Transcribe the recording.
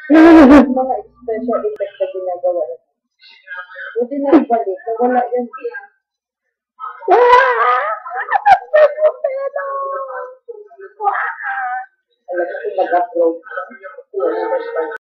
Mga special effect na ginagawa. Buti na ibalik. Wala yan. Alam ko, mag-upload.